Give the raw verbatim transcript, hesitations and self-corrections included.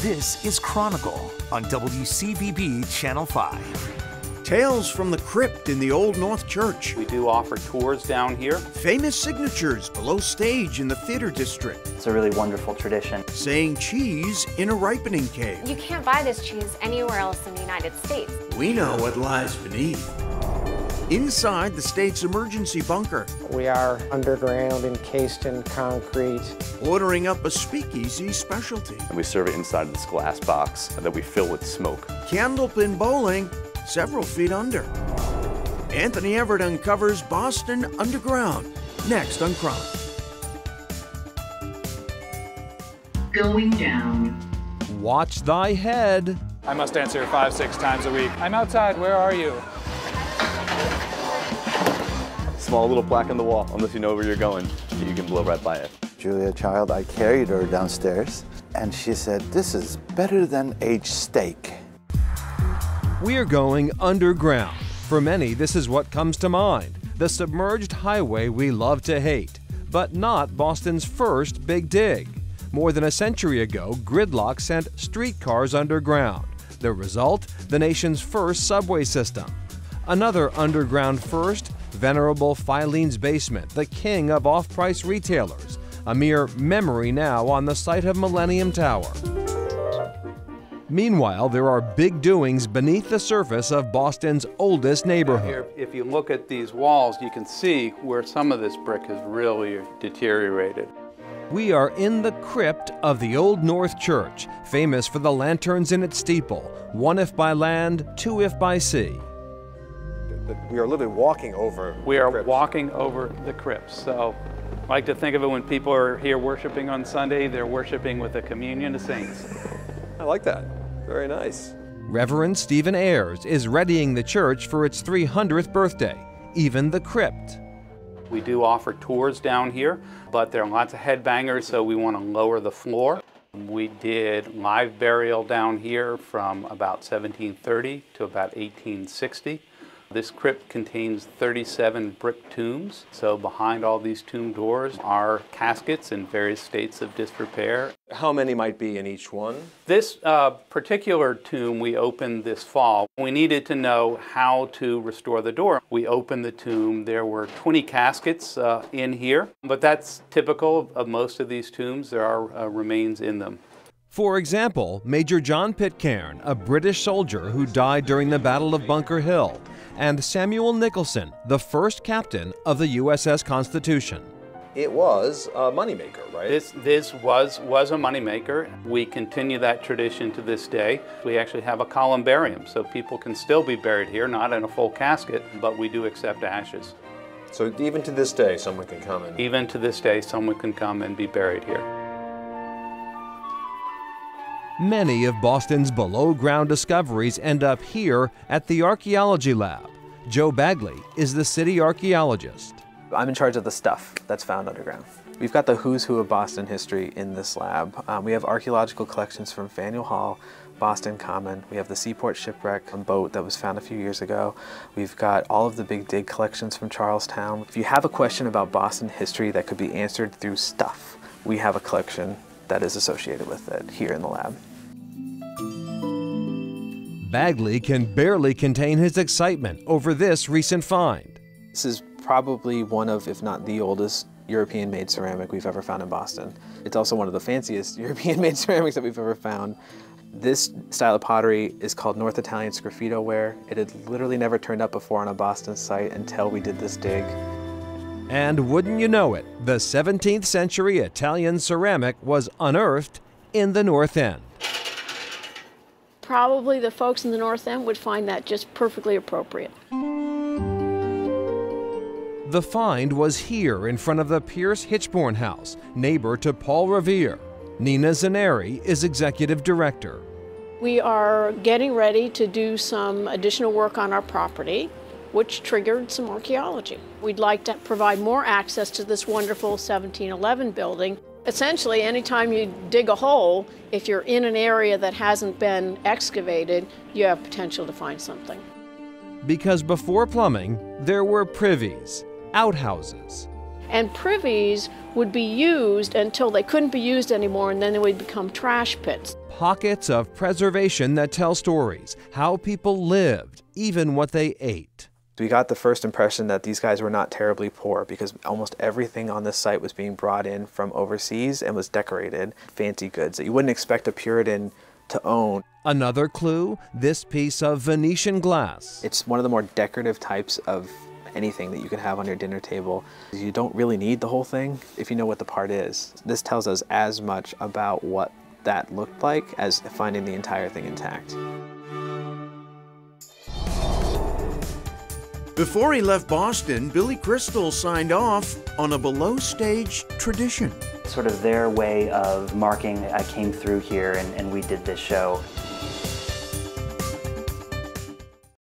This is Chronicle on W C V B Channel five. Tales from the crypt in the Old North Church. We do offer tours down here. Famous signatures below stage in the theater district. It's a really wonderful tradition. Saying cheese in a ripening cave. You can't buy this cheese anywhere else in the United States. We know what lies beneath. Inside the state's emergency bunker. We are underground, encased in concrete. Ordering up a speakeasy specialty. And we serve it inside of this glass box that we fill with smoke. Candlepin bowling, several feet under. Anthony Everett uncovers Boston underground. Next on Chronicle. Going down. Watch thy head. I must answer five, six times a week. I'm outside, where are you? Small little plaque on the wall, unless you know where you're going, you can blow right by it. Julia Child, I carried her downstairs, and she said, "This is better than aged steak." We're going underground. For many, this is what comes to mind, the submerged highway we love to hate, but not Boston's first big dig. More than a century ago, gridlock sent streetcars underground. The result, the nation's first subway system. Another underground first, venerable Filene's Basement, the king of off-price retailers, a mere memory now on the site of Millennium Tower. Meanwhile, there are big doings beneath the surface of Boston's oldest neighborhood. Here, if you look at these walls, you can see where some of this brick has really deteriorated. We are in the crypt of the Old North Church, famous for the lanterns in its steeple, one if by land, two if by sea. We are literally walking over We are crypts. walking over the crypts. So I like to think of it when people are here worshiping on Sunday, they're worshiping with the communion of saints. I like that. Very nice. Reverend Stephen Ayers is readying the church for its three hundredth birthday, even the crypt. We do offer tours down here, but there are lots of headbangers, so we want to lower the floor. We did live burial down here from about seventeen thirty to about eighteen sixty. This crypt contains thirty-seven brick tombs, so behind all these tomb doors are caskets in various states of disrepair. How many might be in each one? This uh, particular tomb we opened this fall. We needed to know how to restore the door. We opened the tomb. There were twenty caskets uh, in here, but that's typical of most of these tombs. There are uh, remains in them. For example, Major John Pitcairn, a British soldier who died during the Battle of Bunker Hill, and Samuel Nicholson, the first captain of the U S S Constitution. It was a moneymaker, right? This, this was, was a moneymaker. We continue that tradition to this day. We actually have a columbarium, so people can still be buried here, not in a full casket, but we do accept ashes. So even to this day, someone can come and... Even to this day, someone can come and be buried here. Many of Boston's below-ground discoveries end up here at the Archaeology Lab. Joe Bagley is the city archaeologist. I'm in charge of the stuff that's found underground. We've got the who's who of Boston history in this lab. Um, we have archaeological collections from Faneuil Hall, Boston Common. We have the Seaport Shipwreck boat that was found a few years ago. We've got all of the big dig collections from Charlestown. If you have a question about Boston history that could be answered through stuff, we have a collection that is associated with it here in the lab. Bagley can barely contain his excitement over this recent find. This is probably one of, if not the oldest, European-made ceramic we've ever found in Boston. It's also one of the fanciest European-made ceramics that we've ever found. This style of pottery is called North Italian sgraffito ware. It had literally never turned up before on a Boston site until we did this dig. And wouldn't you know it, the seventeenth century Italian ceramic was unearthed in the North End. Probably the folks in the North End would find that just perfectly appropriate. The find was here in front of the Pierce Hitchborn House, neighbor to Paul Revere. Nina Zaneri is executive director. We are getting ready to do some additional work on our property, which triggered some archaeology. We'd like to provide more access to this wonderful seventeen eleven building. Essentially, anytime you dig a hole, if you're in an area that hasn't been excavated, you have potential to find something. Because before plumbing, there were privies, outhouses. And privies would be used until they couldn't be used anymore, and then they would become trash pits. Pockets of preservation that tell stories, how people lived, even what they ate. We got the first impression that these guys were not terribly poor because almost everything on this site was being brought in from overseas and was decorated. Fancy goods that you wouldn't expect a Puritan to own. Another clue, this piece of Venetian glass. It's one of the more decorative types of anything that you can have on your dinner table. You don't really need the whole thing if you know what the part is. This tells us as much about what that looked like as finding the entire thing intact. Before he left Boston, Billy Crystal signed off on a below-stage tradition. Sort of their way of marking I came through here and, and we did this show.